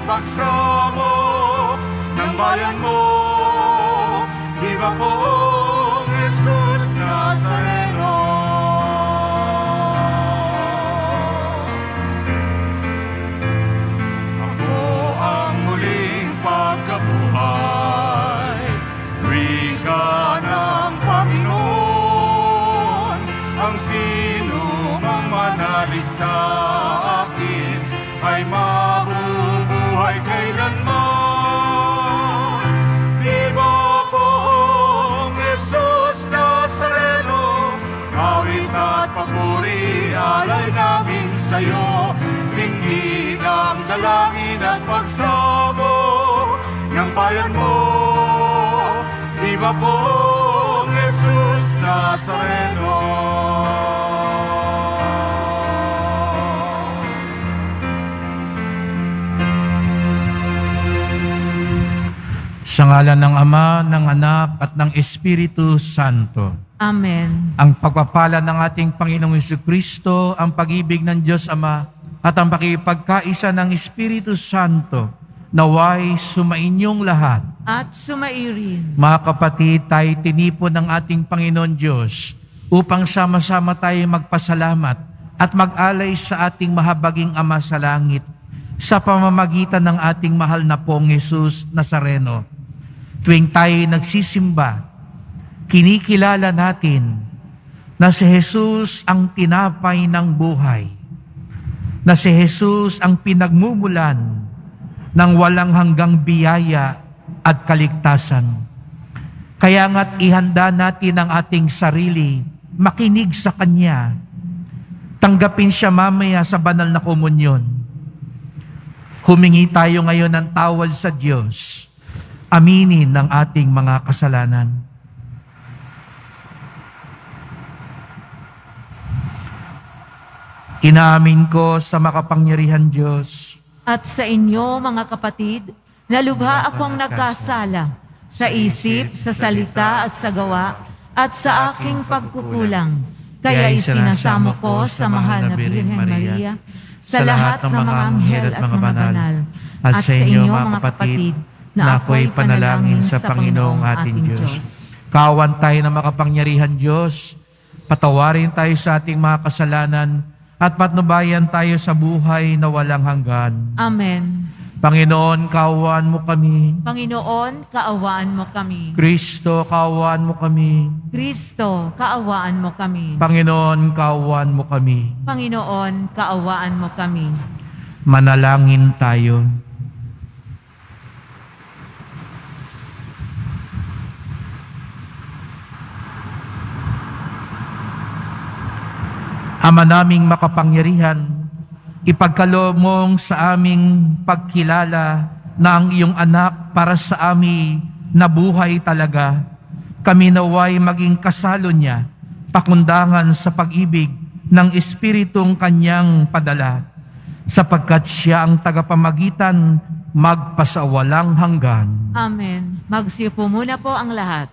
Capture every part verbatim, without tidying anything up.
pagsamo ng bayan mo. Viva poong Jesus Nazareno. Ako ang muling pagkabuhay, wika ng Panginoon. Ang sino mang manalig sa akin ay mabubuhay kailanman. Viva poong Jesus Nazareno, awit at papuri alay namin sa'yo. Tingin ang dalangin at pagsamo ng bayan mo. Viva poong Jesus Nazareno. Sa ngalan ng Ama, ng Anak, at ng Espiritu Santo. Amen. Ang pagpapala ng ating Panginoong Jesucristo, ang pag-ibig ng Diyos Ama, at ang pakipagkaisa ng Espiritu Santo, naway sumainyong lahat. At sumairin. Mga kapatid, tayo tinipon ng ating Panginoon Diyos upang sama-sama tayo magpasalamat at mag-alay sa ating mahabaging Ama sa langit sa pamamagitan ng ating mahal na pong Jesus Nazareno. Tuwing tayo nagsisimba, kinikilala natin na si Jesus ang tinapay ng buhay, na si Jesus ang pinagmumulan ng walang hanggang biyaya at kaligtasan. Kaya nga't ihanda natin ang ating sarili, makinig sa Kanya, tanggapin siya mamaya sa banal na komunyon. Humingi tayo ngayon ng tawad sa Diyos, aminin ng ating mga kasalanan. Inaamin ko sa makapangyarihan Diyos At sa inyo, mga kapatid, na lubha akong nagkasala sa isip, sa salita at sa gawa, at sa aking pagkukulang. Kaya isinasamo ko sa mahal na Birhen Maria, sa lahat ng mga anghel at mga banal, at sa inyo, mga kapatid, na ako'y panalangin sa Panginoong ating Diyos. Kawan tayo na makapangyarihan Diyos, patawarin tayo sa ating mga kasalanan, at patnubayan tayo sa buhay na walang hanggan. Amen. Panginoon, kaawaan mo kami. Panginoon, kaawaan mo kami. Kristo, kaawaan mo kami. Kristo, kaawaan mo kami. Panginoon, kaawaan mo kami. Panginoon, kaawaan mo kami. Manalangin tayo. Ama naming makapangyarihan, ipagkaloob mong sa aming pagkilala na ang iyong anak para sa amin na buhay talaga. Kami naway maging kasalo niya, pakundangan sa pag-ibig ng Espiritong kanyang padala, sapagkat siya ang tagapamagitan magpasawalang hanggan. Amen. Magsiupo muna po ang lahat.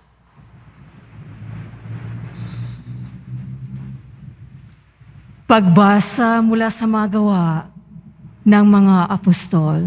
Pagbasa mula sa mga gawa ng mga apostol.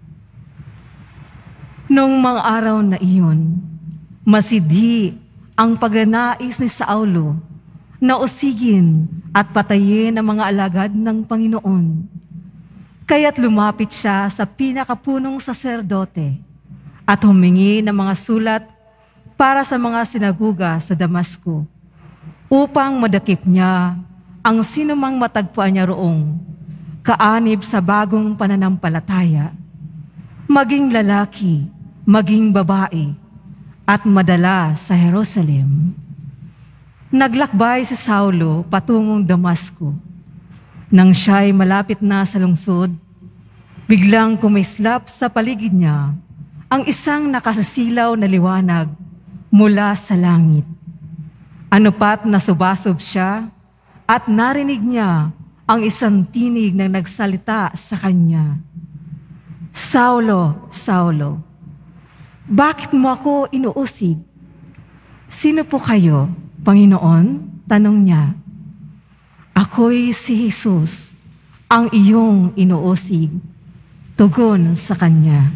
Noong mga araw na iyon, masidhi ang pagnanais ni Saulo na usigin at patayin ang mga alagad ng Panginoon. Kaya't lumapit siya sa pinakapunong saserdote at humingi ng mga sulat para sa mga sinaguga sa Damasco upang madakip niya ang sinumang matagpuan niya roong kaanib sa bagong pananampalataya, maging lalaki, maging babae, at madala sa Jerusalem. Naglakbay si Saulo patungong Damasco. Nang siya'y malapit na sa lungsod, biglang kumislap sa paligid niya ang isang nakasasilaw na liwanag mula sa langit. Ano pat nasubasob siya, at narinig niya ang isang tinig na nagsalita sa kanya. Saulo, Saulo, bakit mo ako inuusig? Sino po kayo, Panginoon? Tanong niya. Ako'y si Jesus, ang iyong inuusig. Tugon sa kanya,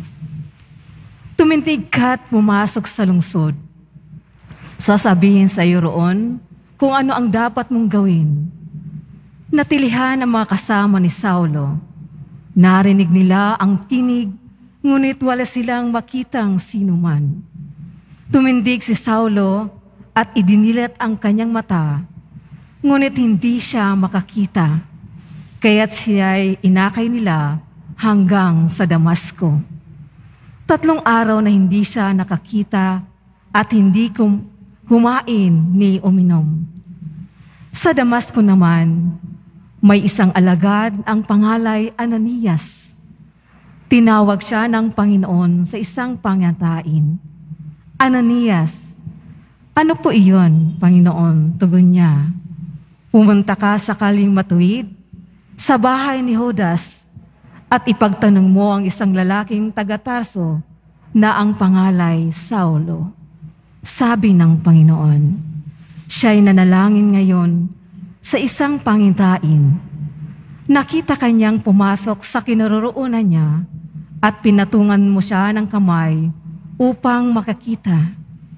tumindig ka't pumasok sa lungsod. Sasabihin sa iyo roon kung ano ang dapat mong gawin. Natilihan ang mga kasama ni Saulo. Narinig nila ang tinig, ngunit wala silang makitang sinuman. Tumindig si Saulo at idinilat ang kanyang mata, ngunit hindi siya makakita. Kaya't siya'y inakay nila hanggang sa Damasco. Tatlong araw na hindi siya nakakita at hindi kum- kumain ni uminom. Sa Damasco naman, may isang alagad ang pangalay Ananias. Tinawag siya ng Panginoon sa isang panyatain. Ananias, ano po iyon, Panginoon? Tugon niya, pumunta ka sakaling matuwid sa bahay ni Judas at ipagtanong mo ang isang lalaking taga-Tarso na ang pangalay Saulo. Sabi ng Panginoon, siya'y nanalangin ngayon sa isang pangintain. Nakita kanyang pumasok sa kinaroroonan niya at pinatungan mo siya ng kamay upang makakita.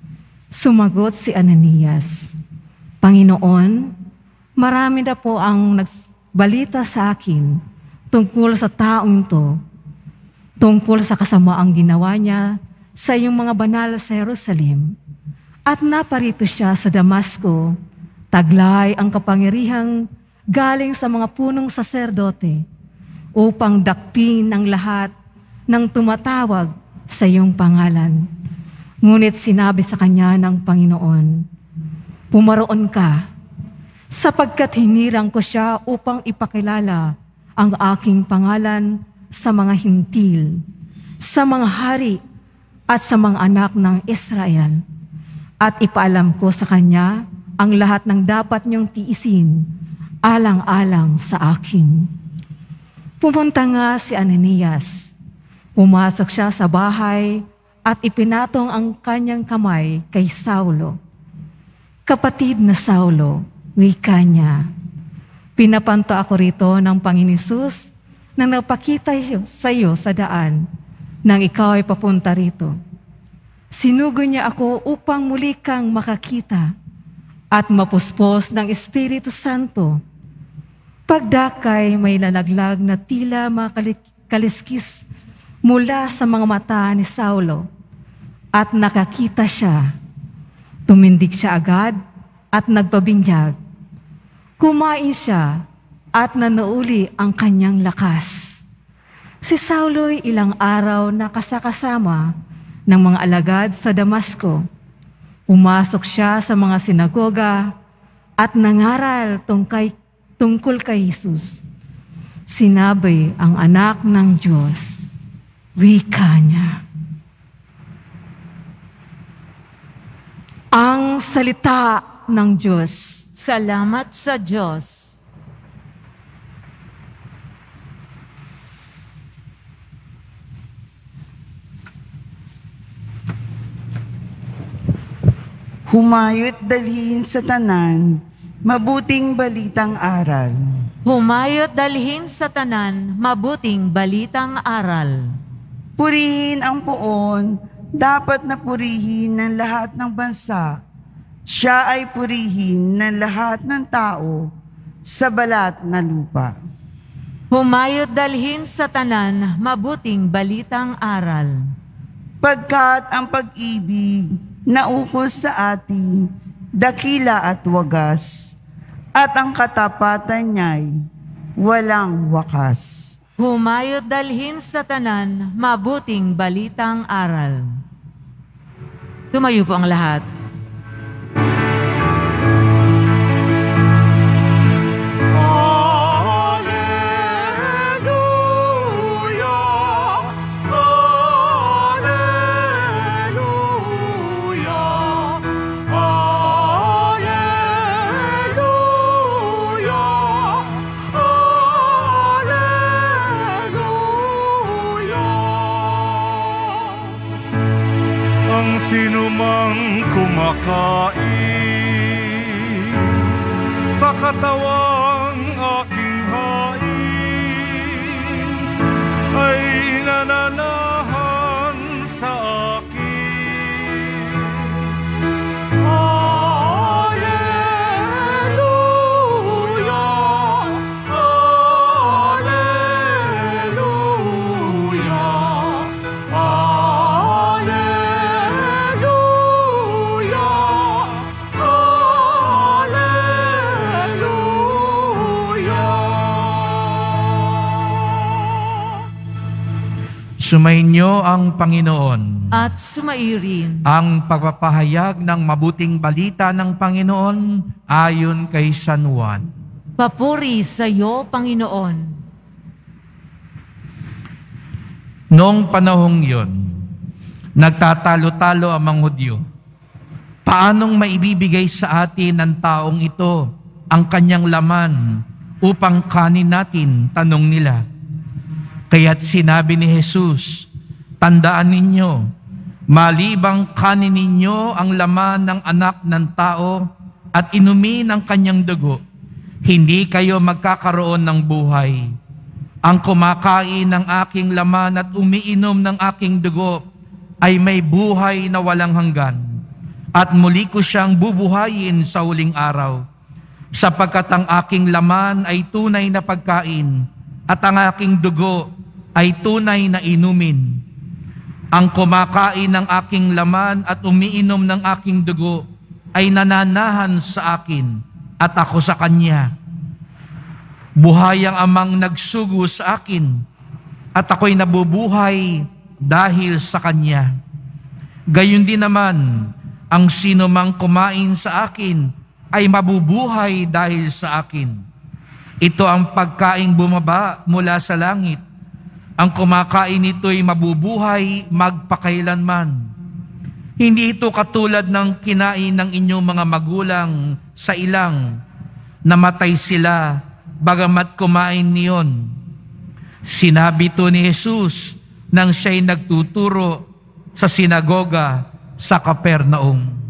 Sumagot si Ananias, Panginoon, marami na po ang nagbalita sa akin tungkol sa taong ito, tungkol sa kasamaang ginawa niya sa iyong mga banal sa Jerusalem. At naparito siya sa Damasco, taglay ang kapangyarihang galing sa mga punong saserdote upang dakpin ang lahat ng tumatawag sa iyong pangalan. Ngunit sinabi sa kanya ng Panginoon, pumaroon ka, sapagkat hinirang ko siya upang ipakilala ang aking pangalan sa mga hintil, sa mga hari at sa mga anak ng Israel. At ipaalam ko sa kanya ang lahat ng dapat niyong tiisin alang-alang sa akin. Pumunta nga si Ananias. Pumasok siya sa bahay at ipinatong ang kanyang kamay kay Saulo. Kapatid na Saulo, wika niya, pinapanto ako rito ng Panginoon Hesus nang napakita sa iyo sa daan nang ikaw ay papunta rito. Sinugo niya ako upang muli kang makakita at mapuspos ng Espiritu Santo. Pagdakay may lalaglag na tila makaliskis mula sa mga mata ni Saulo at nakakita siya. Tumindig siya agad at nagpabinyag. Kumain siya at nanuuli ang kanyang lakas. Si Saulo'y ilang araw na kasakasama ng mga alagad sa Damasco. Pumasok siya sa mga sinagoga at nangaral tungkay, tungkol kay Jesus. Sinabi ang anak ng Diyos, wika niya. Ang salita ng Diyos. Salamat sa Diyos. Humayot dalhin sa tanan, mabuting balitang aral. Humayot dalhin sa tanan, mabuting balitang aral. Purihin ang poon, dapat na purihin ng lahat ng bansa. Siya ay purihin ng lahat ng tao sa balat na lupa. Humayot dalhin sa tanan, mabuting balitang aral. Pagkat ang pag-ibig naukos sa atin, dakila at wagas, at ang katapatan niya'y walang wakas. Humayot dalhin sa tanan, mabuting balitang aral. Tumayo po ang lahat. Sino mang kumakain sa katawang aking hain ay Sumainyo ang Panginoon. At sumairin. Ang pagpapahayag ng mabuting balita ng Panginoon ayon kay San Juan. Papuri sa iyo, Panginoon. Noong panahong yon, nagtatalo-talo ang mga Hudyo. Paanong maibibigay sa atin ng taong ito ang kanyang laman upang kanin natin? Tanong nila. Kaya't sinabi ni Jesus, tandaan ninyo, malibang kanin ninyo ang laman ng anak ng tao at inumin ang kanyang dugo, hindi kayo magkakaroon ng buhay. Ang kumakain ng aking laman at umiinom ng aking dugo ay may buhay na walang hanggan, at muli ko siyang bubuhayin sa huling araw, sapagkat ang aking laman ay tunay na pagkain at ang aking dugo ay tunay na inumin. Ang kumakain ng aking laman at umiinom ng aking dugo ay nananahan sa akin at ako sa kanya. Buhay ang amang nagsugo sa akin at ako'y nabubuhay dahil sa kanya. Gayon din naman, ang sino mang kumain sa akin ay mabubuhay dahil sa akin. Ito ang pagkaing bumaba mula sa langit. Ang kumakain nito'y mabubuhay magpakailanman. Hindi ito katulad ng kinain ng inyong mga magulang sa ilang, namatay sila bagamat kumain niyon. Sinabi ito ni Jesus nang siya'y nagtuturo sa sinagoga sa Capernaum.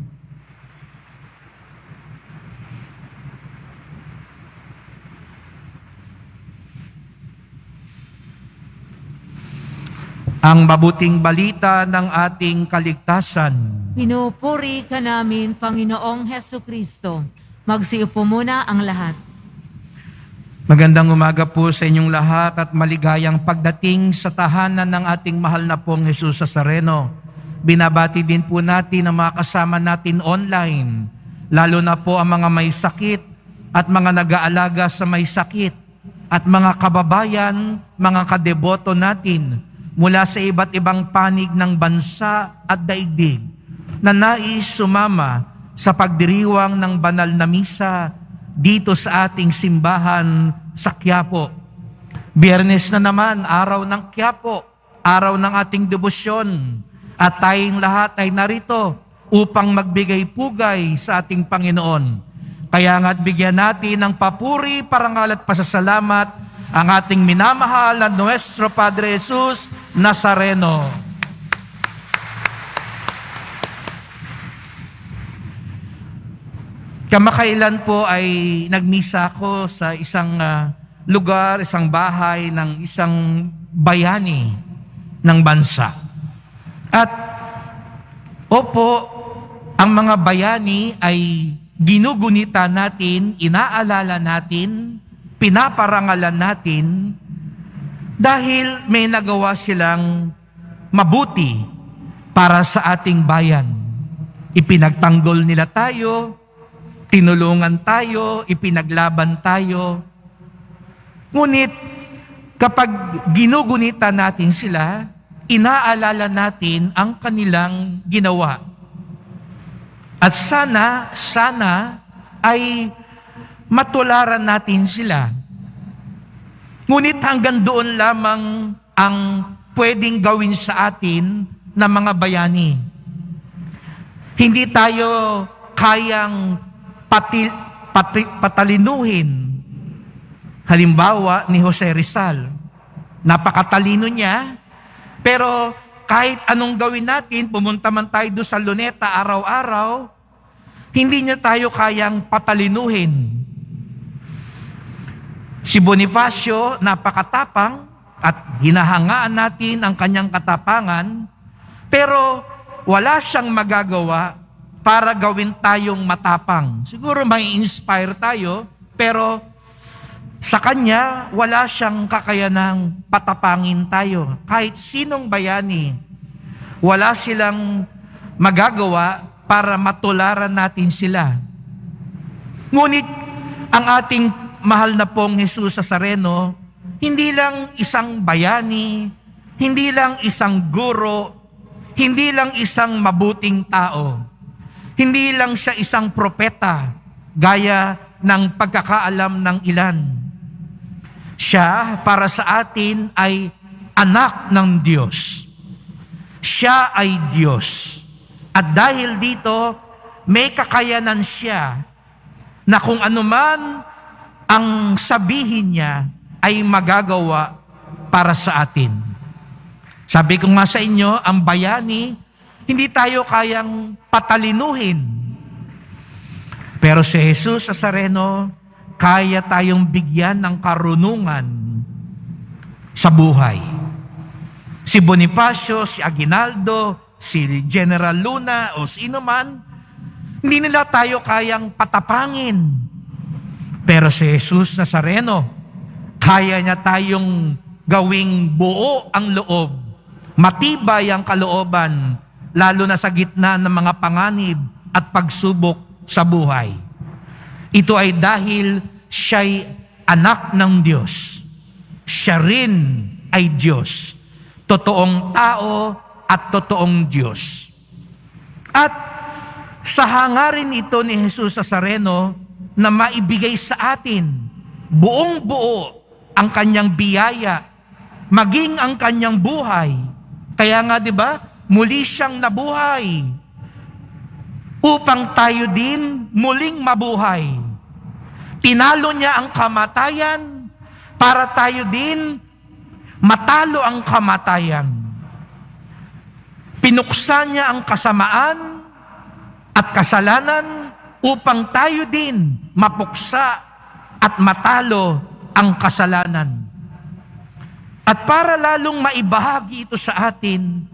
Ang mabuting balita ng ating kaligtasan. Pinupuri ka namin, Panginoong Hesukristo. Magsiupo muna ang lahat. Magandang umaga po sa inyong lahat at maligayang pagdating sa tahanan ng ating mahal na pong Jesus Nazareno. Binabati din po natin ang mga kasama natin online, lalo na po ang mga may sakit at mga nag-aalaga sa may sakit at mga kababayan, mga kadeboto natin mula sa iba't ibang panig ng bansa at daigdig na nais sumama sa pagdiriwang ng banal na misa dito sa ating simbahan sa Quiapo. Biyernes na naman, araw ng Quiapo, araw ng ating debosyon, at tayong lahat ay narito upang magbigay pugay sa ating Panginoon. Kaya nga't bigyan natin ng papuri, parangal at pasasalamat ang ating minamahal na Nuestro Padre Jesus Nazareno. Kamakailan po ay nagmisa ako sa isang uh, lugar, isang bahay ng isang bayani ng bansa. At opo, ang mga bayani ay ginugunita natin, inaalala natin, pinaparangalan natin dahil may nagawa silang mabuti para sa ating bayan. Ipinagtanggol nila tayo, tinulungan tayo, ipinaglaban tayo. Ngunit kapag ginugunita natin sila, inaalala natin ang kanilang ginawa. At sana, sana ay matularan natin sila. Ngunit hanggang doon lamang ang pwedeng gawin sa atin ng mga bayani. Hindi tayo kayang pati, pati, patalinuhin. Halimbawa ni Jose Rizal. Napakatalino niya, pero kahit anong gawin natin, pumunta man tayo doon sa Luneta araw-araw, hindi niya tayo kayang patalinuhin. Si Bonifacio, napakatapang at hinahangaan natin ang kanyang katapangan, pero wala siyang magagawa para gawin tayong matapang. Siguro may inspire tayo, pero sa kanya, wala siyang kakayanang patapangin tayo. Kahit sinong bayani, wala silang magagawa para matularan natin sila. Ngunit ang ating mahal na pong Jesus Nazareno, hindi lang isang bayani, hindi lang isang guro, hindi lang isang mabuting tao, hindi lang siya isang propeta, gaya ng pagkakaalam ng ilan. Siya, para sa atin, ay anak ng Diyos. Siya ay Diyos. At dahil dito, may kakayanan siya na kung anuman ang sabihin niya ay magagawa para sa atin. Sabi ko nga sa inyo, ang bayani, hindi tayo kayang patalinuhin. Pero si Jesus Nazareno, kaya tayong bigyan ng karunungan sa buhay. Si Bonifacio, si Aguinaldo, si General Luna, o sino man, hindi nila tayo kayang patapangin. Pero si Jesus Nazareno, kaya niya tayong gawing buo ang loob, matibay ang kalooban, lalo na sa gitna ng mga panganib at pagsubok sa buhay. Ito ay dahil siya'y anak ng Diyos. Siya rin ay Diyos. Totoong tao at totoong Diyos. At sa hangarin ito ni Jesus Nazareno na maibigay sa atin buong buo ang kanyang biyaya, maging ang kanyang buhay. Kaya nga, di ba, muli siyang nabuhay upang tayo din muling mabuhay. Tinalo niya ang kamatayan para tayo din matalo ang kamatayan. Pinuksan niya ang kasamaan at kasalanan upang tayo din mapuksa at matalo ang kasalanan. At para lalong maibahagi ito sa atin,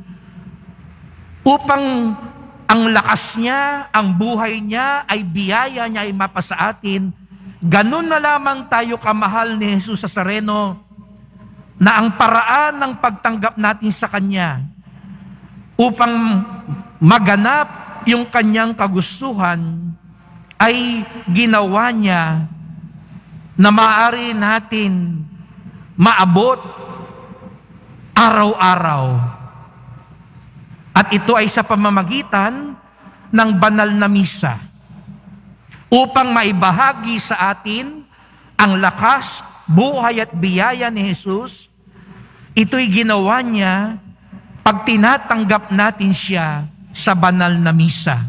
upang ang lakas niya, ang buhay niya, ay biyaya niya ay mapasa atin, ganun na lamang tayo kamahal ni Jesus Nazareno, na ang paraan ng pagtanggap natin sa Kanya upang maganap yung Kanyang kagustuhan ay ginawa niya na maaari natin maabot araw-araw. At ito ay sa pamamagitan ng banal na misa upang maibahagi sa atin ang lakas, buhay at biyaya ni Jesus. Ito'y ginawa niya pag tinatanggap natin siya sa banal na misa.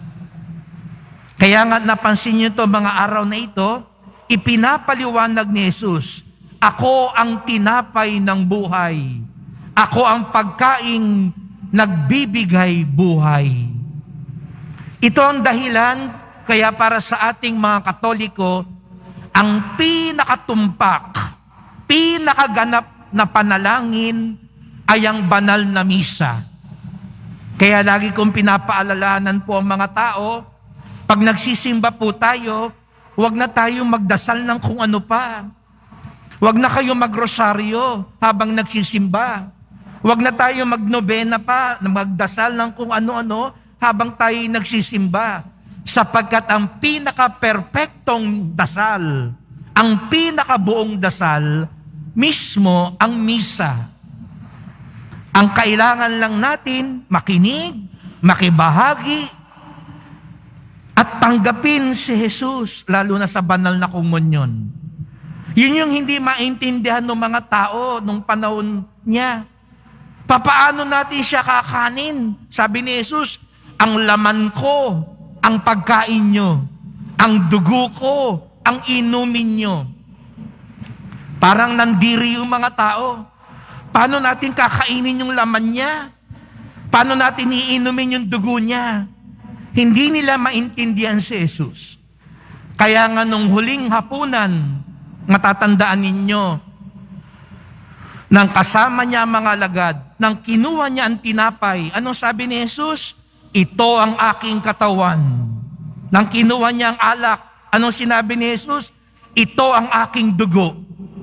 Kaya nga napansin niyo ito mga araw na ito, ipinapaliwanag ni Jesus, ako ang tinapay ng buhay. Ako ang pagkaing nagbibigay buhay. Ito ang dahilan kaya para sa ating mga Katoliko, ang pinakatumpak, pinakaganap na panalangin ay ang banal na misa. Kaya lagi kong pinapaalalanan po ang mga tao, pag nagsisimba po tayo, huwag na tayong magdasal ng kung ano pa. Huwag na kayong magrosaryo habang nagsisimba. Huwag na tayong magnobena pa, na magdasal ng kung ano-ano habang tayo nagsisimba. Sapagkat ang pinaka-perpektong dasal, ang pinakabuong dasal, mismo ang misa. Ang kailangan lang natin, makinig, makibahagi, at tanggapin si Jesus, lalo na sa banal na komunyon. Yun yung hindi maintindihan ng mga tao nung panahon niya. Papaano natin siya kakanin? Sabi ni Jesus, ang laman ko, ang pagkain nyo, ang dugo ko, ang inumin nyo. Parang nandiri yung mga tao. Paano natin kakainin yung laman niya? Paano natin iinumin yung dugo niya? Hindi nila maintindihan si Jesus. Kaya nga nung huling hapunan, matatandaan ninyo, nang kasama niya ang mga alagad, nang kinuha niya ang tinapay, anong sabi ni Jesus? Ito ang aking katawan. Nang kinuha niya ang alak, anong sinabi ni Jesus? Ito ang aking dugo.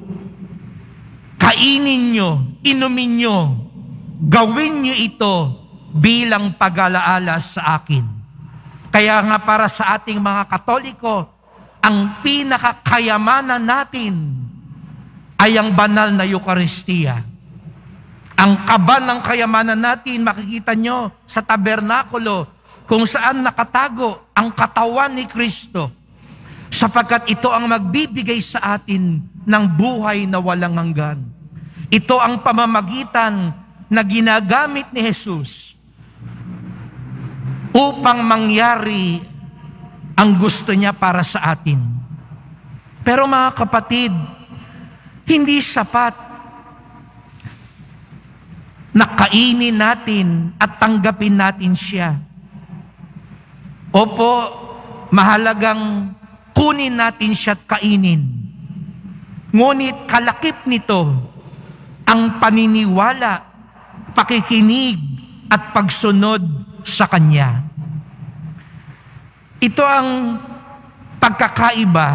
Kainin nyo, inumin nyo, gawin nyo ito bilang pag-alaala sa akin. Kaya nga para sa ating mga Katoliko, ang pinakakayamanan natin ay ang banal na Eucharistia. Ang kaba ng kayamanan natin, makikita nyo sa tabernakulo, kung saan nakatago ang katawan ni Kristo, sapagkat ito ang magbibigay sa atin ng buhay na walang hanggan. Ito ang pamamagitan na ginagamit ni Jesus upang mangyari ang gusto niya para sa atin. Pero mga kapatid, hindi sapat na kainin natin at tanggapin natin siya. Opo, mahalagang kunin natin siya at kainin. Ngunit kalakip nito ang paniniwala, pakikinig at pagsunod sa Kanya. Ito ang pagkakaiba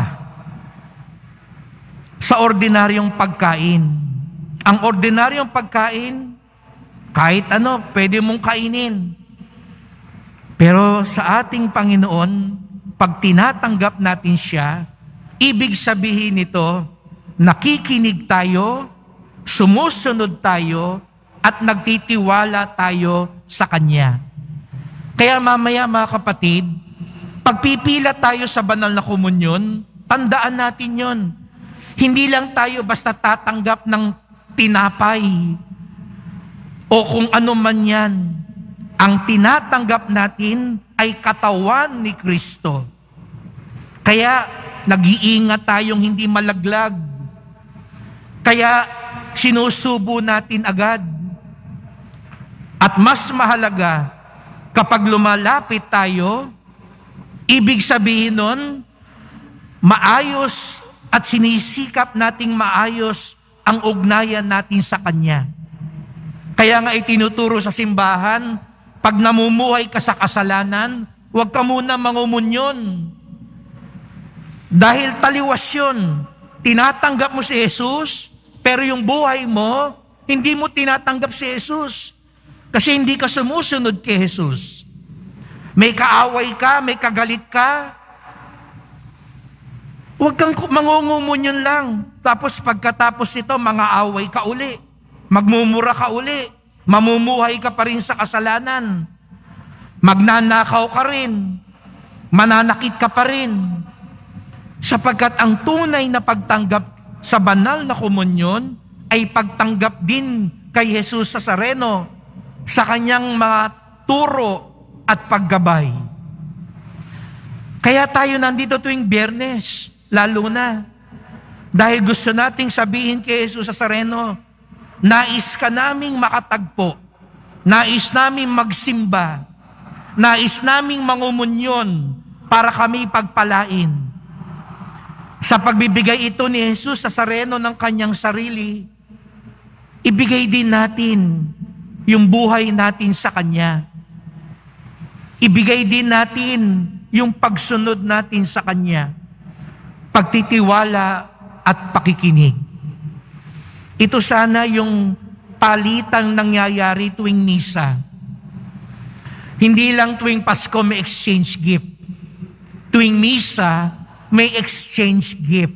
sa ordinaryong pagkain. Ang ordinaryong pagkain, kahit ano, pwede mong kainin. Pero sa ating Panginoon, pag tinatanggap natin siya, ibig sabihin nito, nakikinig tayo, sumusunod tayo, at nagtitiwala tayo sa Kanya. Kaya mamaya mga kapatid, pagpipila tayo sa banal na komunyon, tandaan natin yon. Hindi lang tayo basta tatanggap ng tinapay o kung ano man yan. Ang tinatanggap natin ay katawan ni Kristo. Kaya nag-iingat tayong hindi malaglag. Kaya sinusubo natin agad. At mas mahalaga, kapag lumalapit tayo, ibig sabihin nun, maayos at sinisikap nating maayos ang ugnayan natin sa Kanya. Kaya nga itinuturo sa simbahan, pag namumuhay ka sa kasalanan, huwag ka muna mangumunyon. Dahil taliwas yun. Tinatanggap mo si Jesus, pero yung buhay mo, hindi mo tinatanggap si Jesus. Kasi hindi ka sumusunod kay Jesus. May kaaway ka, may kagalit ka. Huwag kang mangungumunyon lang. Tapos pagkatapos ito, mga away ka uli. Magmumura ka uli. Mamumuhay ka pa rin sa kasalanan. Magnanakaw ka rin. Mananakit ka pa rin. Sapagkat ang tunay na pagtanggap sa banal na komunyon ay pagtanggap din kay Jesus Nazareno sa Kanyang mga turo at paggabay. Kaya tayo nandito tuwing Biyernes, lalo na. Dahil gusto nating sabihin kay Jesus Nazareno, nais ka naming makatagpo, nais naming magsimba, nais naming mangumunyon para kami pagpalain. Sa pagbibigay ito ni Jesus Nazareno ng Kanyang sarili, ibigay din natin yung buhay natin sa Kanya. Ibigay din natin yung pagsunod natin sa Kanya. Pagtitiwala at pakikinig. Ito sana yung palitang nangyayari tuwing misa. Hindi lang tuwing Pasko may exchange gift. Tuwing misa, may exchange gift.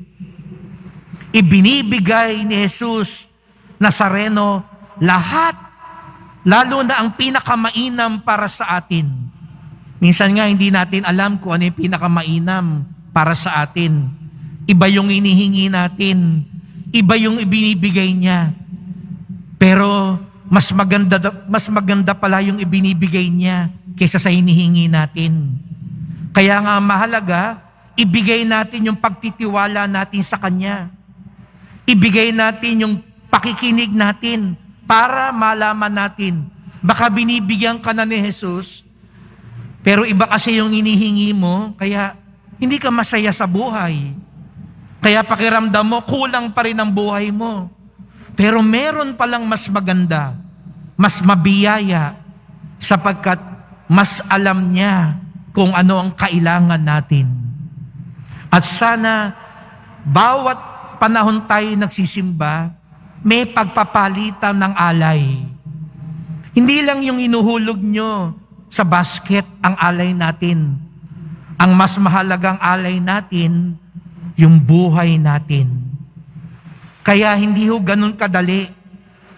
Ibinibigay ni Jesus Nazareno lahat, lalo na ang pinakamainam para sa atin. Minsan nga hindi natin alam kung ano yung pinakamainam para sa atin. Iba yung inihingi natin, iba yung ibinibigay niya. Pero mas maganda, mas maganda pala yung ibinibigay niya kaysa sa hinihingi natin. Kaya nga mahalaga, ibigay natin yung pagtitiwala natin sa Kanya. Ibigay natin yung pakikinig natin para malaman natin. Baka binibigyan ka na ni Jesus, pero iba kasi yung inihingi mo, kaya hindi ka masaya sa buhay. Kaya pakiramdam mo, kulang pa rin ang buhay mo. Pero meron palang mas maganda, mas mabiyaya, sapagkat mas alam niya kung ano ang kailangan natin. At sana, bawat panahon tayo nagsisimba, may pagpapalitan ng alay. Hindi lang yung inuhulog nyo sa basket ang alay natin. Ang mas mahalagang alay natin, yung buhay natin. Kaya hindi ho ganun kadali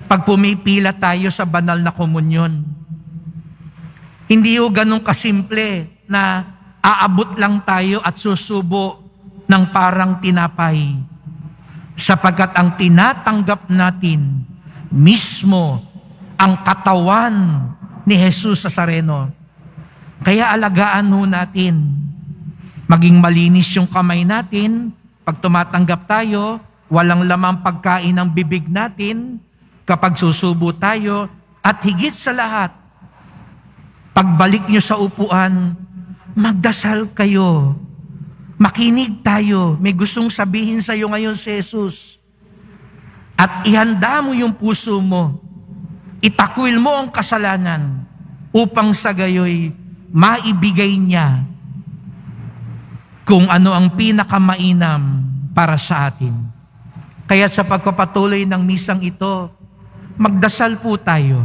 pag pumipila tayo sa banal na komunyon. Hindi ho ganun kasimple na aabot lang tayo at susubo ng parang tinapay. Sapagkat ang tinatanggap natin mismo ang katawan ni Jesus Nazareno. Kaya alagaan ho natin. Maging malinis yung kamay natin. Pag tumatanggap tayo, walang lamang pagkain ng bibig natin kapag susubo tayo. At higit sa lahat, pagbalik nyo sa upuan, magdasal kayo. Makinig tayo. May gustong sabihin sa iyo ngayon si Jesus. At ihanda mo yung puso mo. Itakwil mo ang kasalanan upang sa gayoy maibigay niya kung ano ang pinakamainam para sa atin. Kaya sa pagpapatuloy ng misang ito, magdasal po tayo.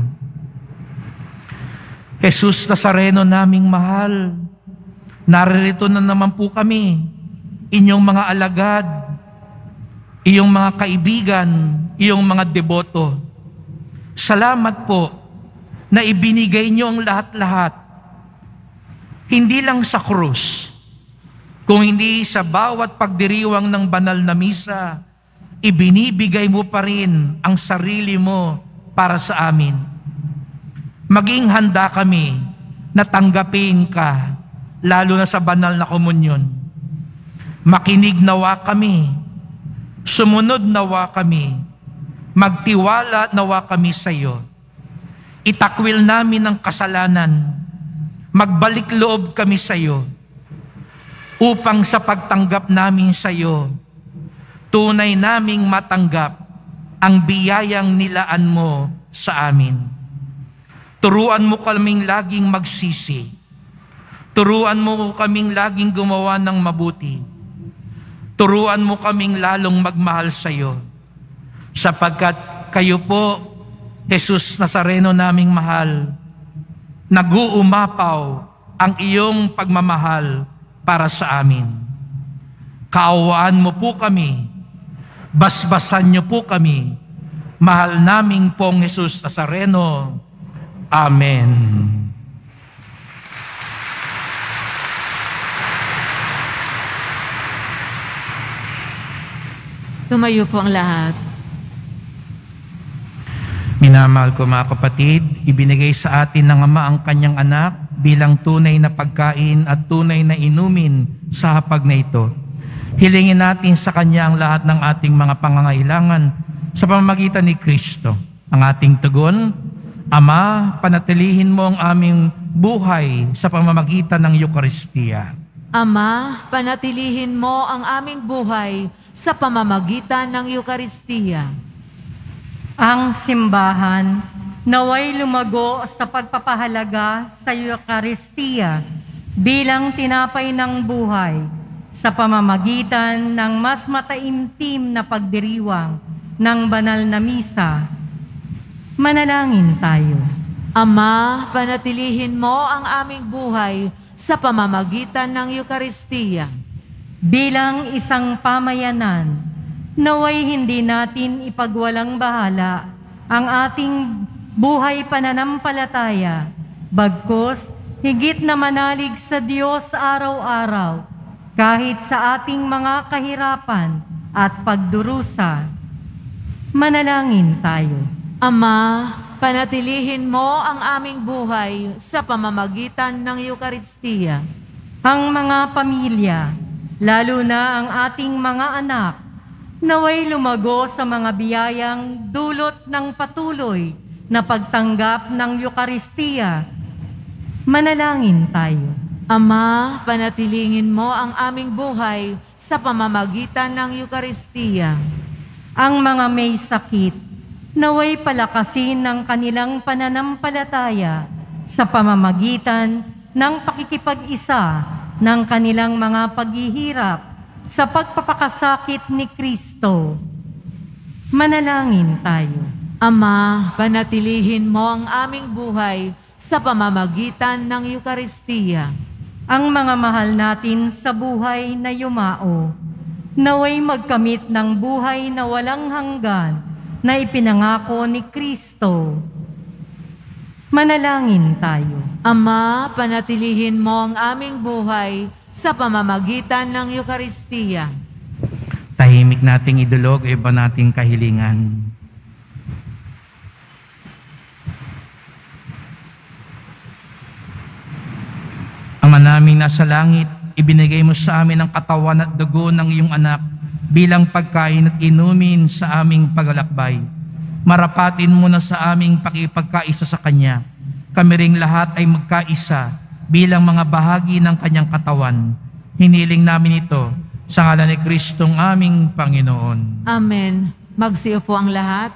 Jesus Nazareno naming mahal, naririto na naman po kami, inyong mga alagad, iyong mga kaibigan, iyong mga deboto. Salamat po na ibinigay niyo ang lahat-lahat. Hindi lang sa krus, kung hindi sa bawat pagdiriwang ng banal na misa, ibinibigay mo pa rin ang sarili mo para sa amin. Maging handa kami na tanggapin ka, lalo na sa banal na komunyon. Makinig nawa kami, sumunod nawa kami, magtiwala nawa kami sa iyo. Itakwil namin ang kasalanan, magbalik loob kami sa iyo, upang sa pagtanggap namin sa iyo, tunay naming matanggap ang biyayang nilaan mo sa amin. Turuan mo kaming laging magsisi. Turuan mo kaming laging gumawa ng mabuti. Turuan mo kaming lalong magmahal sa iyo. Sapagkat kayo po, Jesus Nazareno naming mahal, nag-uumapaw ang iyong pagmamahal para sa amin. Kaawaan mo po kami, basbasan niyo po kami, mahal naming pong Jesus Nazareno. Amen. Tumayo po ang lahat. Minamahal ko mga kapatid, ibinigay sa atin ng Ama ang kanyang anak bilang tunay na pagkain at tunay na inumin sa hapag na ito. Hilingin natin sa Kanya ang lahat ng ating mga pangangailangan sa pamamagitan ni Kristo. Ang ating tugon, Ama, panatilihin mo ang aming buhay sa pamamagitan ng Eucharistia. Ama, panatilihin mo ang aming buhay sa pamamagitan ng Eucharistia. Ang simbahan naway lumago sa pagpapahalaga sa Eucharistia bilang tinapay ng buhay sa pamamagitan ng mas mataimtim na pagdiriwang ng banal na misa. Manalangin tayo. Ama, panatilihin mo ang aming buhay sa pamamagitan ng Eucharistia. Bilang isang pamayanan, naway hindi natin ipagwalang bahala ang ating buhay pananampalataya, bagkus higit na manalig sa Diyos araw-araw, kahit sa ating mga kahirapan at pagdurusa. Manalangin tayo. Ama, panatilihin mo ang aming buhay sa pamamagitan ng Eucharistia. Ang mga pamilya, lalo na ang ating mga anak, naway lumago sa mga biyayang dulot ng patuloy na pagtanggap ng Eucharistia. Manalangin tayo. Ama, panatilingin mo ang aming buhay sa pamamagitan ng Eucharistia. Ang mga may sakit, naway palakasin ng kanilang pananampalataya sa pamamagitan ng pakikipag-isa ng kanilang mga paghihirap sa pagpapakasakit ni Kristo. Manalangin tayo. Ama, panatilihin mo ang aming buhay sa pamamagitan ng Eucharistia. Ang mga mahal natin sa buhay na yumao, naway magkamit ng buhay na walang hanggan na ipinangako ni Kristo. Manalangin tayo. Ama, panatilihin mo ang aming buhay sa pamamagitan ng Eukaristiya. Tahimik nating idulog o iba nating kahilingan. Ama naming nasa langit, ibinigay mo sa amin ang katawan at dugo ng iyong anak bilang pagkain at inumin sa aming paglalakbay. Marapatin mo na sa aming pakipagkaisa sa Kanya. Kami ring lahat ay magkaisa bilang mga bahagi ng Kanyang katawan. Hiniling namin ito sa ngalan ni Kristong aming Panginoon. Amen. Magsiupo ang lahat.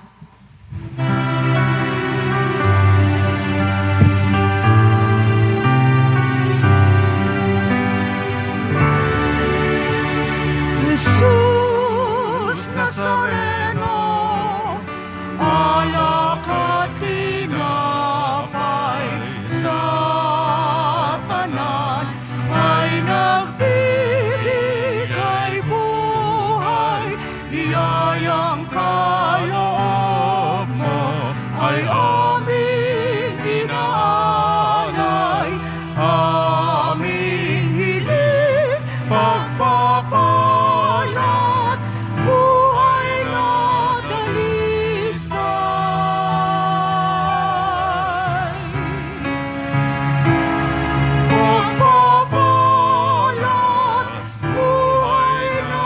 Jesus Nazareno, alak at tinapay sa tanan ay nagbibigay buhay, biyayang kaloob mo ay aming inaalay, aming hiling pagpapalat, buhay na dalisay. Pagpapalat, buhay na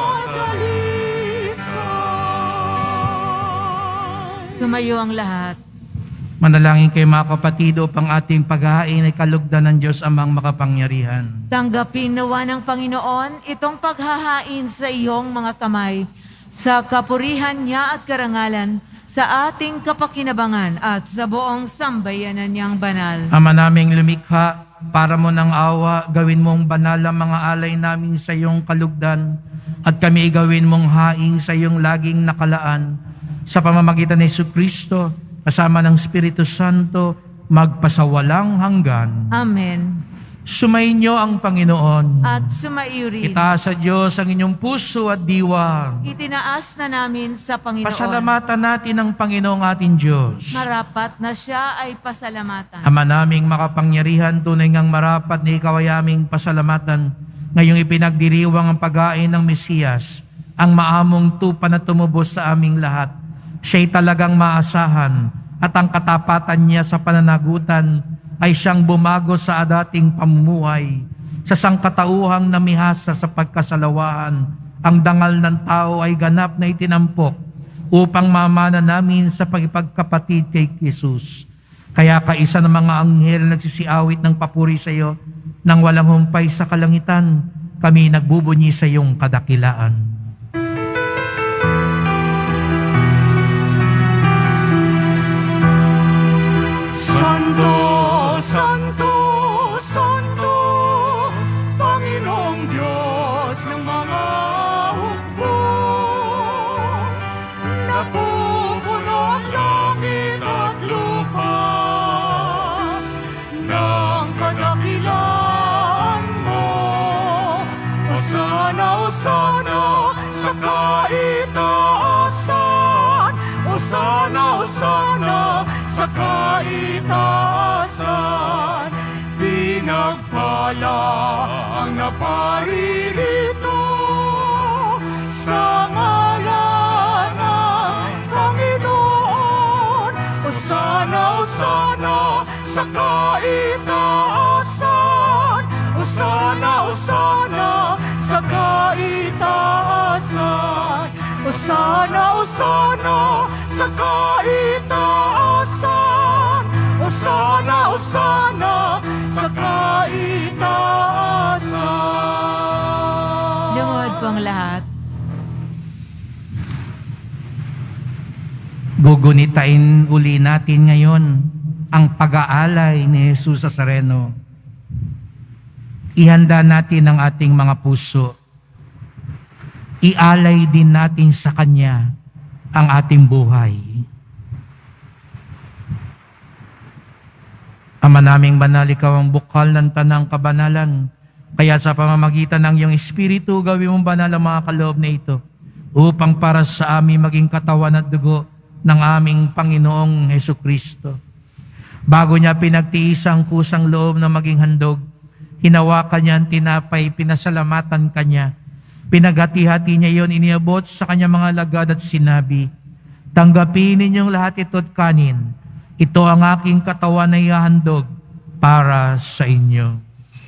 dalisay. Tumayo ang lahat. Manalangin kayo mga kapatid upang ating paghahain ay kalugdan ng Diyos amang makapangyarihan. Tanggapin nawa ng Panginoon itong paghahain sa iyong mga kamay sa kapurihan niya at karangalan sa ating kapakinabangan at sa buong sambayanan niyang banal. Ama naming lumikha, para mo ng awa, gawin mong banal ang mga alay namin sa iyong kalugdan at kami gawin mong haing sa iyong laging nakalaan sa pamamagitan ni Jesucristo kasama ng Espiritu Santo magpasawalang hanggan. Amen. Sumainyo ang Panginoon. At sumaiyo rin. Itaas sa Diyos ang inyong puso at diwa. Itinaas na namin sa Panginoon. Pasalamatan natin ang Panginoong ating Diyos. Marapat na siya ay pasalamatan. Ama naming makapangyarihan, tunay ngang marapat na ikaw ay aming pasalamatan. Ngayong ipinagdiriwang ang paghain ng Mesiyas, ang maamong tupa na tumubos sa aming lahat. Siya'y talagang maasahan at ang katapatan niya sa pananagutan ay siyang bumago sa dating pamumuhay. Sa sangkatauhang namihasa sa pagkasalawahan, ang dangal ng tao ay ganap na itinampok upang mamana namin sa pagkapagkapatid kay Jesus. Kaya kaisa ng mga anghel nagsisiawit ng papuri sa iyo, nang walang humpay sa kalangitan, kami nagbubunyi sa iyong kadakilaan. Santo, Santo, Santo, Panginoong Diyos ng mga hukbo, napupuno ang langit at lupa ng kadakilaan mo. Hosana, Hosana sa kaitaasan, Hosana, Hosana sa kaitaasan. Pinagpala ang naparirito sa ngalan ng Panginoon. Hosana, Hosana sa kaitaasan, Hosana, Hosana sa kaitaasan, Hosana, Hosana sa kaitaasan, Hosana, Hosana sa kaitaasan. Lumuhod po ang lahat. Gugunitain uli natin ngayon ang pag-aalay ni Jesus Nazareno. Ihanda natin ang ating mga puso. Ialay din natin sa Kanya ang ating buhay. Ama naming banal, ikaw ang bukal ng tanang kabanalan. Kaya sa pamamagitan ng iyong Espiritu, gawin mong banal ang mga kaloob na ito, upang para sa amin maging katawan at dugo ng aming Panginoong Hesukristo. Bago niya pinagtiis ang kusang loob na maging handog, hinawakan niya ang tinapay, pinasalamatan kanya. Pinaghati-hati niya iyon, iniabot sa kanya mga lagad at sinabi, "Tanggapin ninyong lahat ito at kanin. Ito ang aking katawan na ihahandog para sa inyo."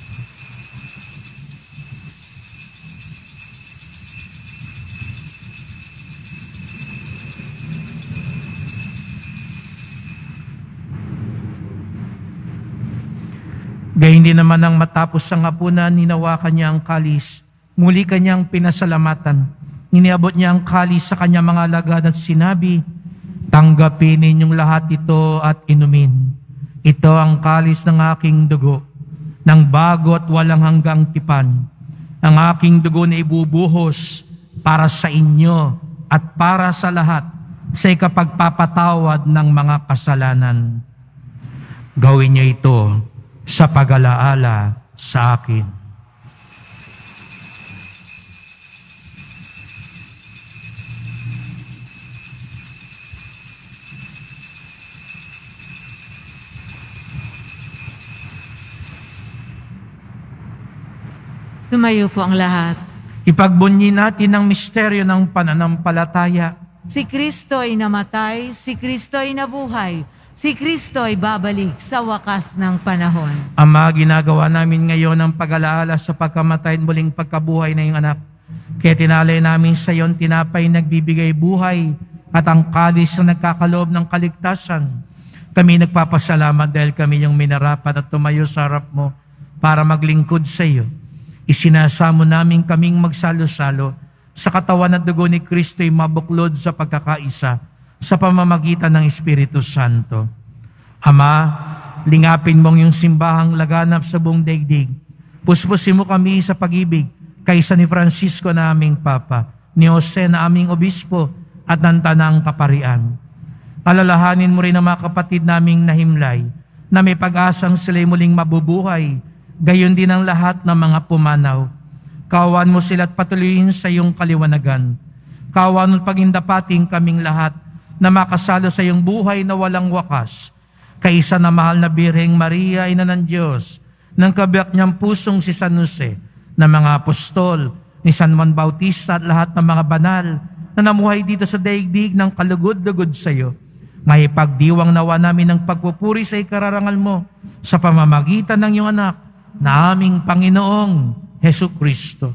Gayun din naman ang matapos ang hapunan, hinawakan niya ang kalis. Muli kanyang pinasalamatan. Iniabot niya ang kalis sa kanyang mga alagad at sinabi, "Tanggapin ninyong lahat ito at inumin. Ito ang kalis ng aking dugo, ng bago at walang hanggang tipan. Ang aking dugo na ibubuhos para sa inyo at para sa lahat sa ikapagpapatawad ng mga kasalanan. Gawin niyo ito sa pag-alaala sa akin." Tumayo po ang lahat. Ipagbunyi natin ang misteryo ng pananampalataya. Si Kristo ay namatay, si Kristo ay nabuhay, si Kristo ay babalik sa wakas ng panahon. Ama, ginagawa namin ngayon ang pag-alaala sa pagkamatay at muling pagkabuhay na iyong anak. Kaya tinalay namin sa iyon tinapay nagbibigay buhay at ang kalis na nagkakaloob ng kaligtasan. Kami nagpapasalamat dahil kami yung minarapat at tumayo sa harap mo para maglingkod sa iyo. Isinasamo namin kaming magsalo-salo sa katawan at dugo ni Kristo ay mabuklod sa pagkakaisa sa pamamagitan ng Espiritu Santo. Ama, lingapin mong yung simbahang laganap sa buong daigdig. Puspusin mo kami sa pag-ibig kaysa ni Francisco na aming Papa, ni Jose na aming Obispo at ng Tanang Kaparian. Alalahanin mo rin ang mga kapatid naming nahimlay na may pag-asang sila'y muling mabubuhay, gayon din ang lahat ng mga pumanaw. Kawan mo sila at patuloyin sa iyong kaliwanagan. Kawan mo pagindapating kaming lahat na makasalo sa iyong buhay na walang wakas. Kaisa na mahal na Birheng Maria, Ina ng Diyos, ng kabiyak niyang pusong si San Jose, na mga apostol, ni San Juan Bautista at lahat ng mga banal na namuhay dito sa daigdig ng kalugod-lugod sa iyo. May pagdiwang nawa namin ng pagpupuri sa ikararangal mo sa pamamagitan ng iyong anak, na aming Panginoong Hesukristo.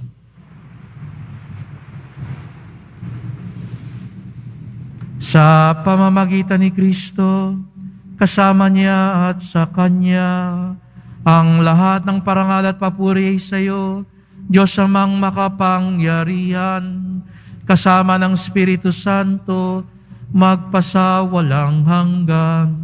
Sa pamamagitan ni Kristo, kasama niya at sa Kanya, ang lahat ng parangal at papuri ay sa iyo, Diyos amang makapangyarihan, kasama ng Espiritu Santo, magpasawalang hanggan.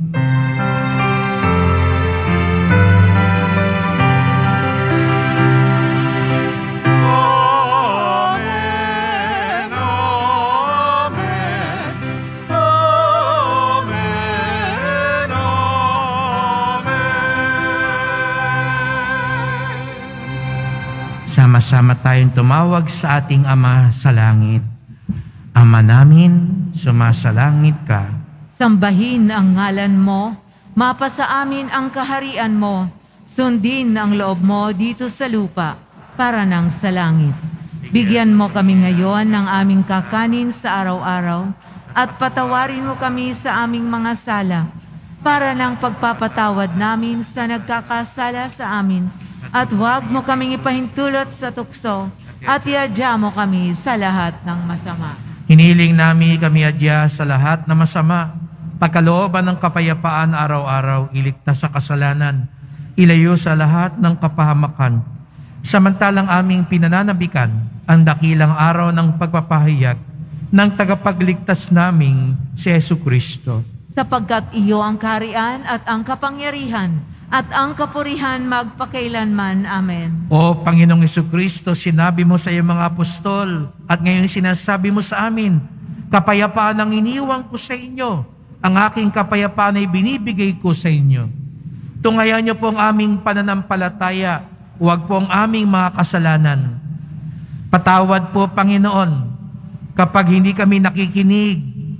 Sama-sama tayong tumawag sa ating Ama sa langit. Ama namin, sumasalangit ka. Sambahin ang ngalan mo, mapasa amin ang kaharian mo, sundin ang loob mo dito sa lupa, para nang sa langit. Bigyan mo kami ngayon ng aming kakanin sa araw-araw, at patawarin mo kami sa aming mga sala, para nang pagpapatawad namin sa nagkakasala sa amin, at huwag mo kaming ipahintulot sa tukso, at iadya mo kami sa lahat ng masama. Hiniling namin kami adya sa lahat na masama, pagkalooban ng kapayapaan araw-araw, iligtas sa kasalanan, ilayo sa lahat ng kapahamakan. Samantalang aming pinananabikan ang dakilang araw ng pagpapahayag ng tagapagligtas naming si Hesukristo. Sapagkat iyo ang kaharian at ang kapangyarihan at ang kapurihan magpakailanman. Amen. O Panginoong Hesukristo, sinabi mo sa iyong mga apostol at ngayon sinasabi mo sa amin, kapayapaan ang iniwang ko sa inyo, ang aking kapayapaan ay binibigay ko sa inyo. Tungayan niyo po ang aming pananampalataya, huwag po ang aming mga kasalanan. Patawad po, Panginoon, kapag hindi kami nakikinig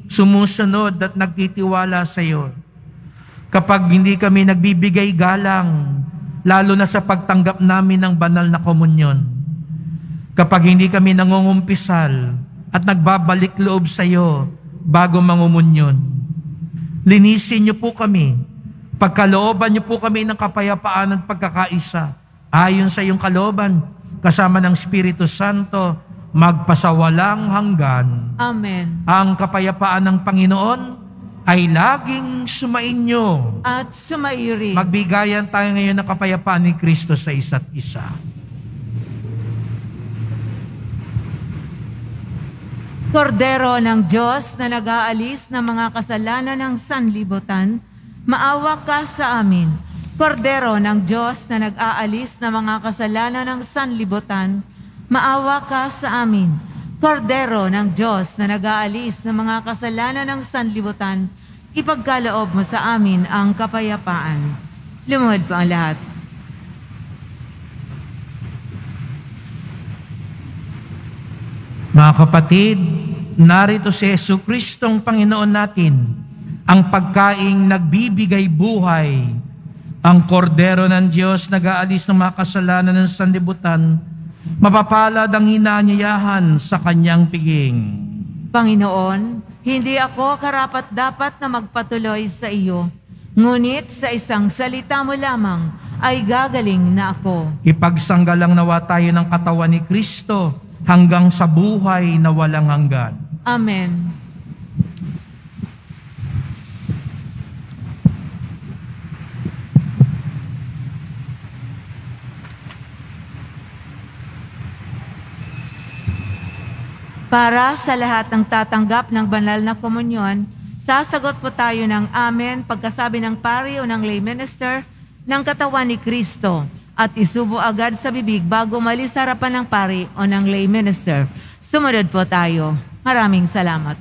sumusunod at nagtitiwala sa iyo. Kapag hindi kami nagbibigay galang, lalo na sa pagtanggap namin ng banal na komunyon. Kapag hindi kami nangungumpisal at nagbabalik loob sa iyo bago mangumunyon. Linisin niyo po kami. Pagkalooban niyo po kami ng kapayapaan at pagkakaisa. Ayon sa iyong kalooban, kasama ng Espiritu Santo, magpasawalang hanggan. Amen. Ang kapayapaan ng Panginoon ay laging sumainyo. At sumairin. Magbigayan tayo ngayon ng kapayapaan ni Kristo sa isa't isa. Kordero ng Diyos na nag-aalis ng mga kasalanan ng sanlibutan, maawa ka sa amin. Kordero ng Diyos na nag-aalis ng mga kasalanan ng sanlibutan, maawa ka sa amin. Kordero ng Diyos na nag-aalis ng mga kasalanan ng sanlibutan, ipagkaloob mo sa amin ang kapayapaan. Lumuhod po ang lahat. Mga kapatid, narito si Jesucristong Panginoon natin, ang pagkaing nagbibigay buhay, ang kordero ng Diyos nag-aalis ng mga kasalanan ng sanlibutan, mapapalad ang hinanyayahan sa kanyang piging. Panginoon, hindi ako karapat-dapat na magpatuloy sa iyo, ngunit sa isang salita mo lamang ay gagaling na ako. Ipagsanggalang nawa tayo ng katawan ni Kristo hanggang sa buhay na walang hanggan. Amen. Para sa lahat ng tatanggap ng banal na komunyon, sasagot po tayo ng amen pagkasabi ng pari o ng lay minister ng katawan ni Kristo at isubo agad sa bibig bago malis sa harapan ng pari o ng lay minister. Sumunod po tayo. Maraming salamat.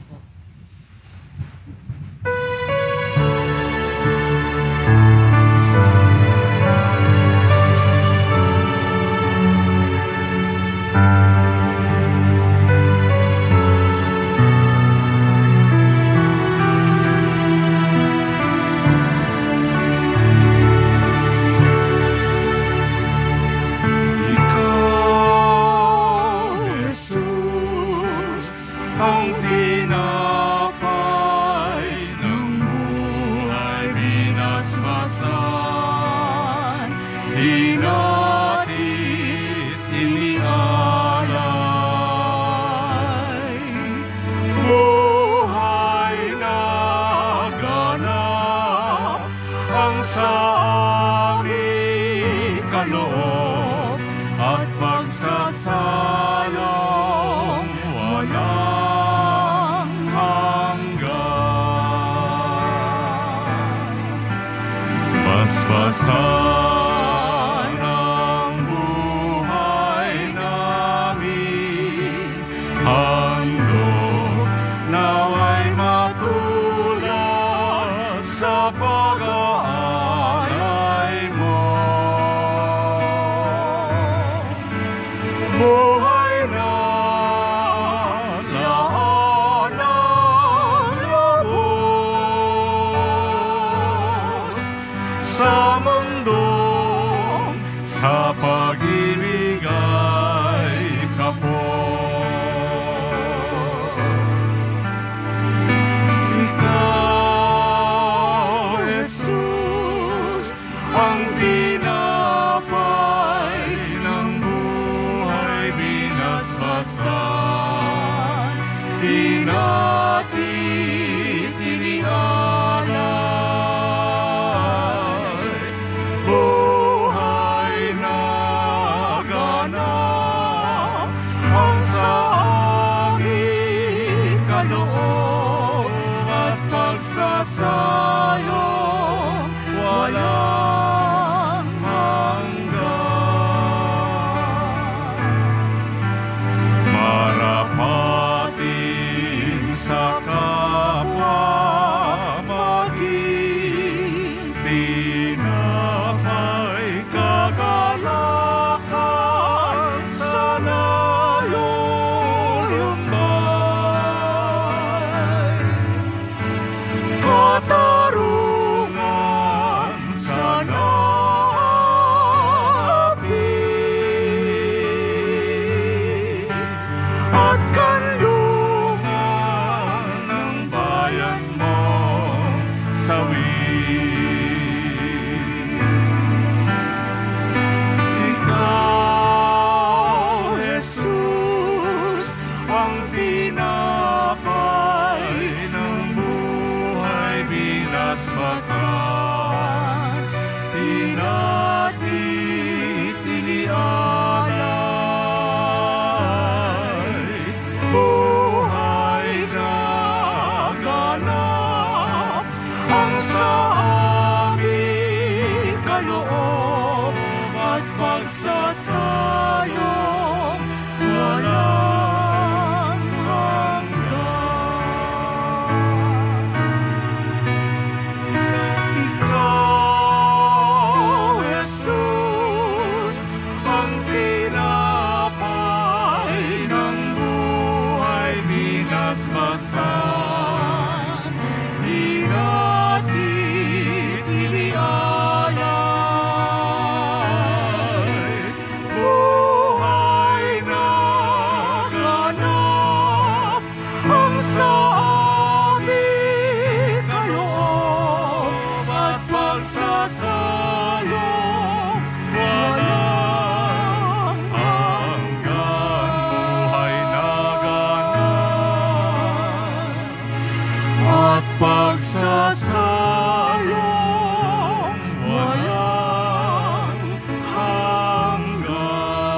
sa aming kaloob at pagsasalo walang hanggan, buhay na ganap at pagsasalo walang hanggan.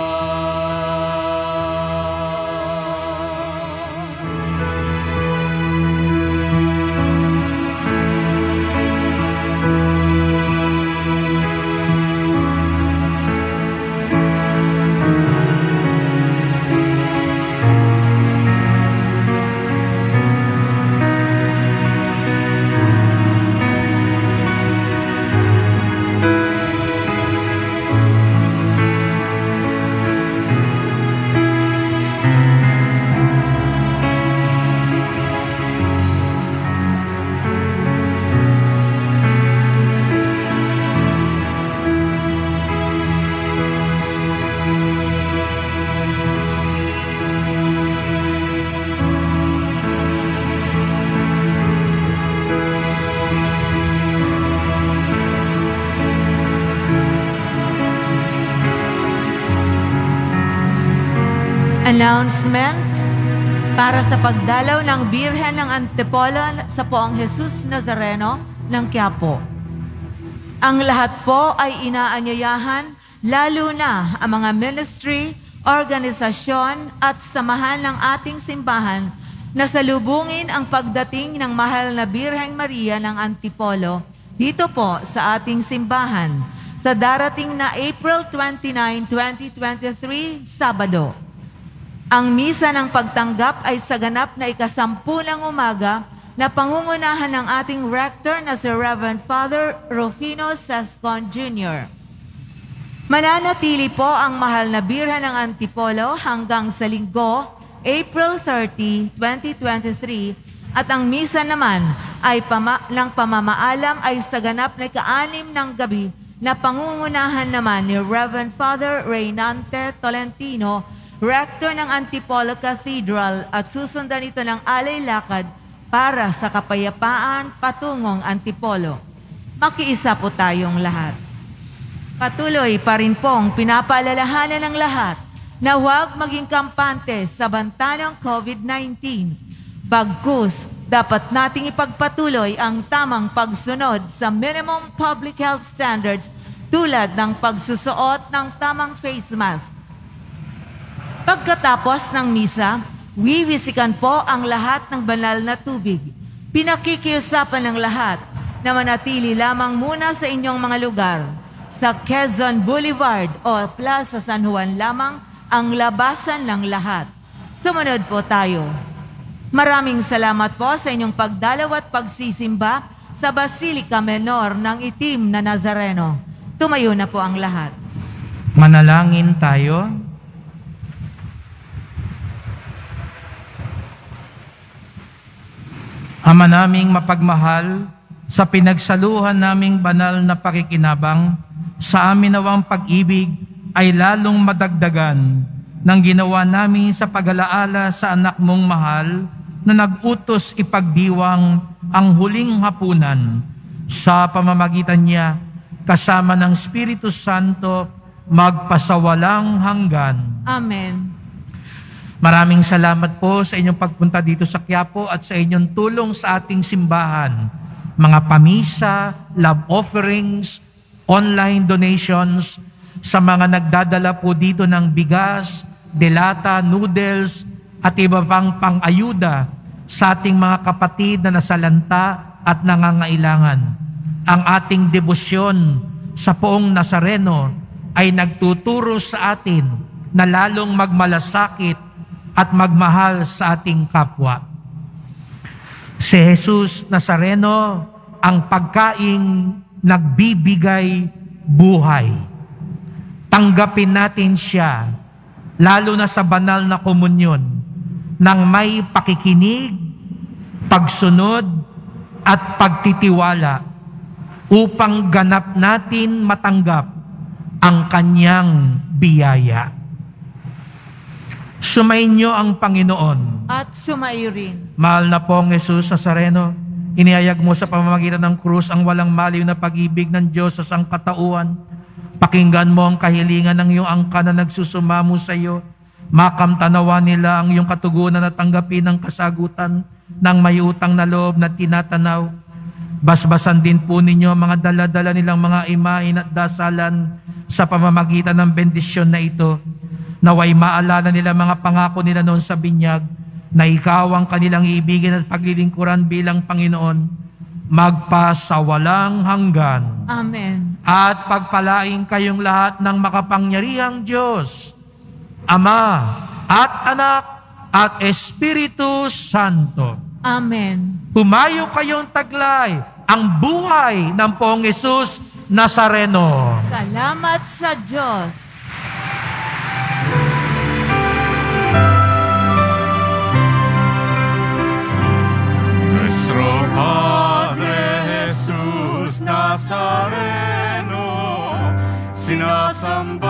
Announcement para sa pagdalaw ng Birhen ng Antipolo sa Poong Jesus Nazareno ng Quiapo. Ang lahat po ay inaanyayahan, lalo na ang mga ministry, organisasyon at samahan ng ating simbahan na salubungin ang pagdating ng mahal na Birheng Maria ng Antipolo dito po sa ating simbahan sa darating na April twenty-ninth, twenty twenty-three, Sabado. Ang misa ng pagtanggap ay sa ganap na ikasampu ng umaga na pangungunahan ng ating rector na si Reverend Father Rufino Sescon Junior Mananatili po ang mahal na Birhen ng Antipolo hanggang sa Linggo, April thirtieth, twenty twenty-three, at ang misa naman ay pama ng pamamaalam ay sa ganap na ika-anim ng gabi na pangungunahan naman ni Reverend Father Reynante Tolentino, Rector ng Antipolo Cathedral, at susundan ito ng alay lakad para sa kapayapaan patungong Antipolo. Makiisa po tayong lahat. Patuloy pa rin pong pinapaalalahanan ng lahat na huwag maging kampante sa banta ng COVID nineteen. Bagkus, dapat nating ipagpatuloy ang tamang pagsunod sa minimum public health standards tulad ng pagsusuot ng tamang face mask. Pagkatapos ng misa, wiwisikan po ang lahat ng banal na tubig. Pinakikiusapan ng lahat na manatili lamang muna sa inyong mga lugar. Sa Quezon Boulevard o Plaza San Juan lamang ang labasan ng lahat. Sumunod po tayo. Maraming salamat po sa inyong pagdalaw at pagsisimba sa Basilica Menor ng Itim na Nazareno. Tumayo na po ang lahat. Manalangin tayo. Ama naming mapagmahal, sa pinagsaluhan naming banal na pakikinabang, sa amin nawang pag-ibig ay lalong madagdagan ng ginawa namin sa pag-alaala sa anak mong mahal na nag-utos ipagdiwang ang huling hapunan. Sa pamamagitan niya, kasama ng Espiritu Santo, magpasawalang hanggan. Amen. Maraming salamat po sa inyong pagpunta dito sa Quiapo at sa inyong tulong sa ating simbahan. Mga pamisa, love offerings, online donations, sa mga nagdadala po dito ng bigas, delata, noodles, at iba pang pang-ayuda sa ating mga kapatid na nasalanta at nangangailangan. Ang ating debosyon sa Poong Nazareno ay nagtuturo sa atin na lalong magmalasakit at magmahal sa ating kapwa. Si Jesus Nazareno ang pagkaing nagbibigay buhay. Tanggapin natin siya, lalo na sa banal na komunyon, nang may pakikinig, pagsunod, at pagtitiwala upang ganap natin matanggap ang kanyang biyaya. Sumainyo ang Panginoon at sumaiyo rin. Mahal na pong Jesus Nazareno, inihayag mo sa pamamagitan ng krus ang walang maliw na pag-ibig ng Diyos sa sangkatauhan. Pakinggan mo ang kahilingan ng iyong angka na nagsusumamo sa iyo. Makamtanawa nila ang iyong katugunan at tanggapin ang kasagutan ng may utang na loob na tinatanaw. Basbasan din po ninyo ang mga dala-dala nilang mga imahin at dasalan sa pamamagitan ng bendisyon na ito. Naway maalala nila mga pangako nila noon sa binyag na ikaw ang kanilang ibigin at paglilingkuran bilang Panginoon magpasawalang hanggan. Amen. At pagpalain kayong lahat ng makapangyarihang Diyos, Ama at Anak at Espiritu Santo. Amen. Humayo kayong taglay ang buhay ng Poong Jesus Nazareno. Salamat sa Diyos. Nuestro Padre Jesús Nazareno, sinasamba